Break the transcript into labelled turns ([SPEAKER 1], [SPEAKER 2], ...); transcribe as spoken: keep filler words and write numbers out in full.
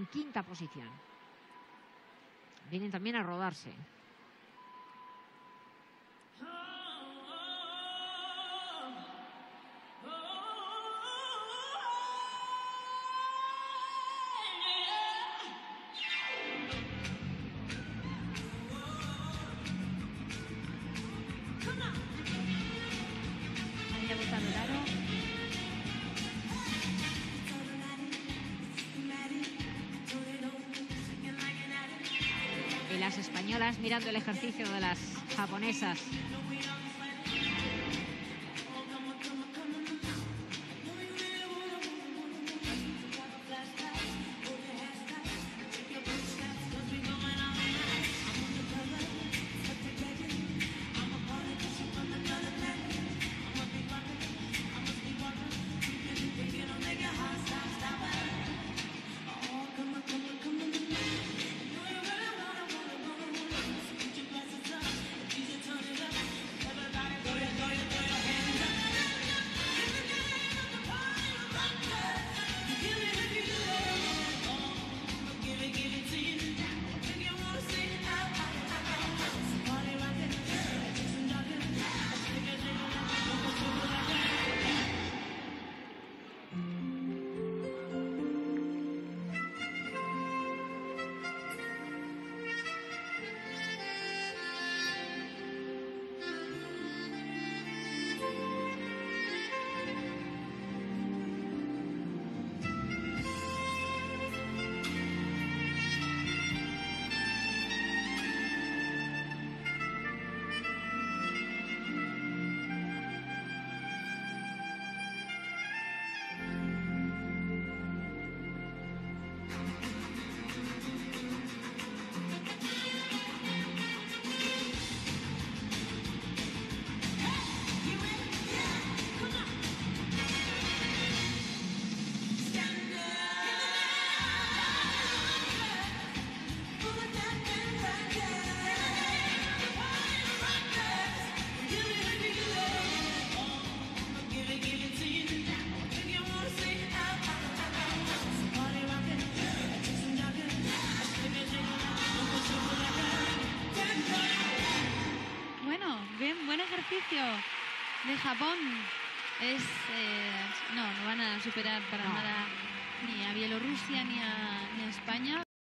[SPEAKER 1] quinta posición. Vienen también a rodarse.
[SPEAKER 2] Ahí ha botado el aro.
[SPEAKER 1] Y las españolas mirando el ejercicio de las japonesas.
[SPEAKER 2] Bueno, bien, buen ejercicio de Japón. Es eh, no, no van a superar para
[SPEAKER 1] No.
[SPEAKER 2] nada ni a Bielorrusia ni a, ni a España.